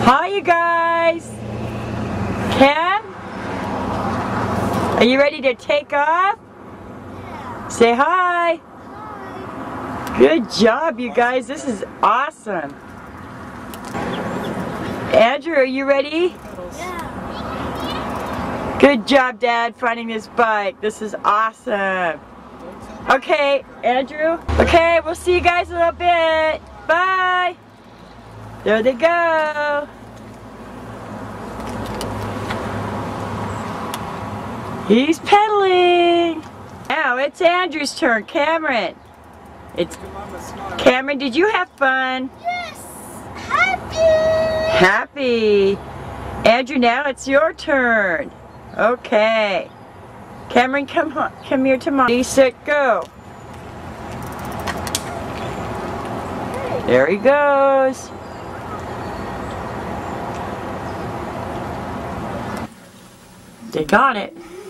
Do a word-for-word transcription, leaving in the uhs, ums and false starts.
Hi, you guys. Ken? Are you ready to take off? Yeah. Say hi. Hi. Good job, you guys. This is awesome. Andrew, are you ready? Yeah. Good job, Dad, finding this bike. This is awesome. Okay, Andrew. Okay, we'll see you guys in a little bit. Bye. There they go. He's pedaling. Now it's Andrew's turn. Cameron. It's Cameron, did you have fun? Yes. Happy. Happy. Andrew, now it's your turn. Okay. Cameron, come on, come here to Mom. Ready, set, go. There he goes. They got it.